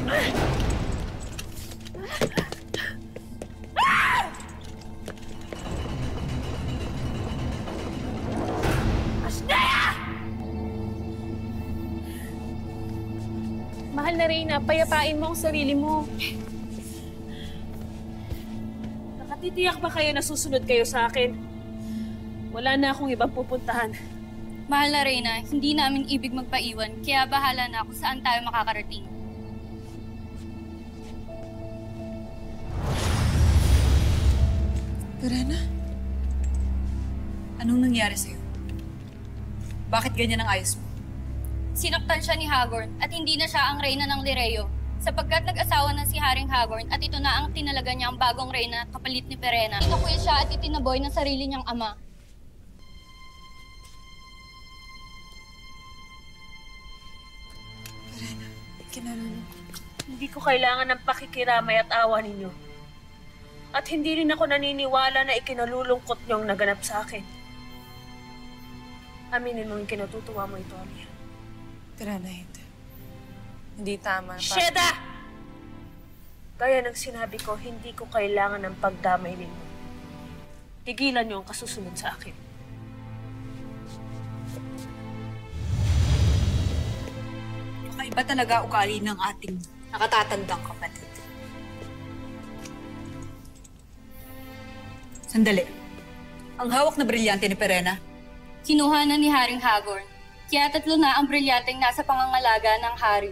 Mahal na Reyna, payapain mo ang sarili mo. Nakatitiyak ba kayo na susunod kayo sa akin? Wala na akong ibang pupuntahan. Mahal na Reyna, hindi namin ibig magpaiwan, kaya bahala na kung saan tayo makakarating. Reyna? Anong nangyari sa'yo? Bakit ganyan ang ayos mo? Sinaktan siya ni Hagorn at hindi na siya ang Reyna ng Lireo. Sapagkat nag-asawa na si Haring Hagorn at ito na ang tinalaga niya ang bagong Reyna kapalit ni Perena. Inakuya siya at itinaboy ng sarili niyang ama. Perena, kinalulong. Hindi ko kailangan ng pakikiramay at awa ninyo. At hindi rin ako naniniwala na ikinalulungkot niyong naganap sa akin. Aminin mo yung kinatutuwa mo ito, Alia. Perena, hindi. Hindi tama. Sheda! Gaya ng sinabi ko, hindi ko kailangan ng pagdamay ninyo. Tigilan niyo ang kasusunod sa akin. Kakaiba talaga ugali ng ating nakatatandang kapatid. Sandali. Ang hawak na brilyante ni Perena? Kinuha na ni Haring Hagorn. Kaya 3 na ang brilyanteng nasa pangangalaga ng hari.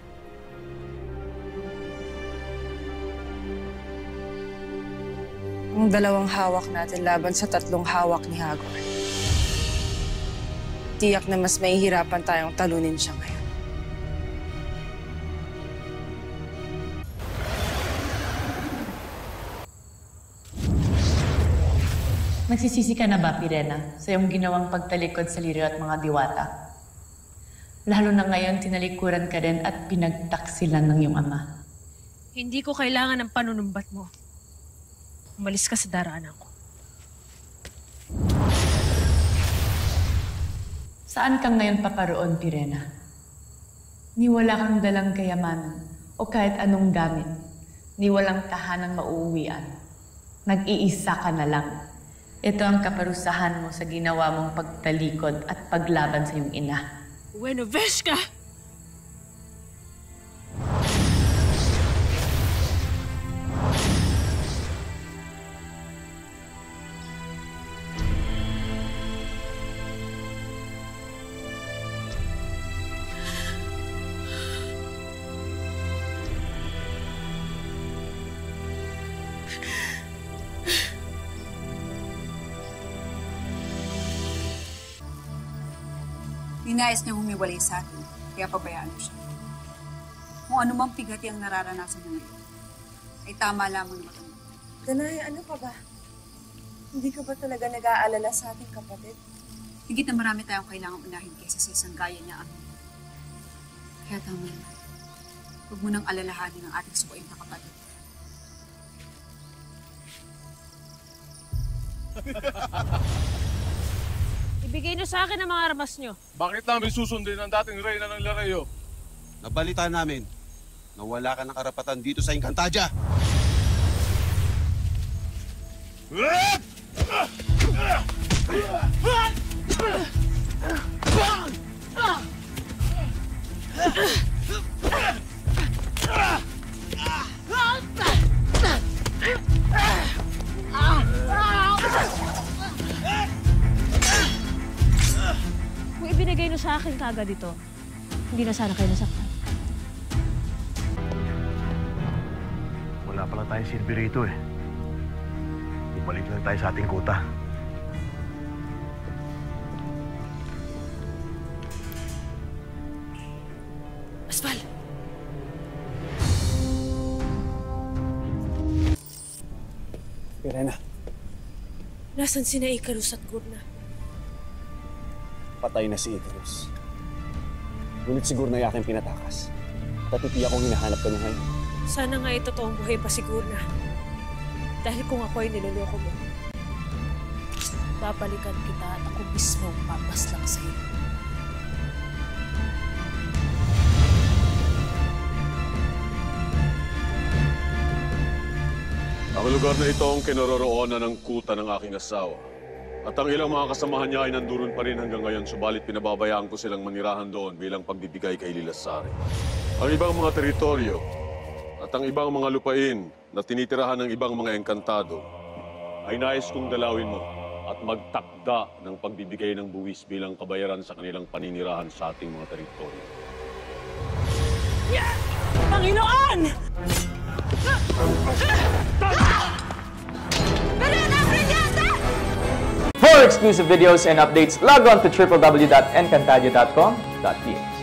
Ang 2 hawak natin laban sa 3 hawak ni Hagorn. Tiyak na mas mahihirapan tayong talunin siya ngayon. Nagsisisi ka na ba, Pirena, sa iyong ginawang pagtalikod sa Lireo at mga diwata? Lalo na ngayon, tinalikuran ka din at pinagtaksilan ng iyong ama. Hindi ko kailangan ng panunumbat mo. Umalis ka sa daraanan ko. Saan ka ngayon paparoon, Pirena? Ni wala kang dalang kayamanan o kahit anong gamit. Ni walang tahanang mauuwian. Nag-iisa ka na lang. Ito ang kaparusahan mo sa ginawa mong pagtalikod at paglaban sa iyong ina. Buenoveshka! Ninais niyang humiwalay sa atin, kaya pabayaan mo siya. Kung anumang pigati ang nararanasan mo ngayon, ay tama lamang na matanda. Danay, ano pa ba? Hindi ka ba talaga nag-aalala sa ating kapatid? Higit na marami tayong kailangang unahin kaysa sa isang gaya niya ang kaya tama na. Huwag mo nang alalahanin ang ating sukuin na kapatid. Ibigay niyo sa akin ang mga armas niyo. Bakit namin susundin ang dating Reyna ng Lireo? Nabalita namin na wala ka ng karapatan dito sa Encantadia. Kung ibinigay niyo sa akin kagad ito, hindi na sana kayo nasaktan. Wala pala tayong silbi rito eh. Ibalik lang tayo sa ating kuta. Asval! Pirena, Nasaan sina Icarus at Gurna? patay na si Icarus. Ngunit siguro na yakin pinatakas. Tatitiyak kong hinahanap ka niya ngayon. Sana nga ito totoong buhay pa si Gurna. Dahil kung ako ay niloloko mo, babalikan kita at ako mismo ang papaslang sa'yo. lugar na ito ang kinaroroonan ng kuta ng aking asawa. At ang ilang mga kasamahan niya ay nanduron pa rin hanggang ngayon, subalit pinababayaan ko silang manirahan doon bilang pagbibigay kay Lilasari. Ang ibang mga teritoryo at ang ibang mga lupain na tinitirahan ng ibang mga engkantado ay nais kong dalawin mo at magtakda ng pagbibigay ng buwis bilang kabayaran sa kanilang paninirahan sa ating mga teritoryo. Panginoon! For exclusive videos and updates, log on to www.encantadio.com.ph.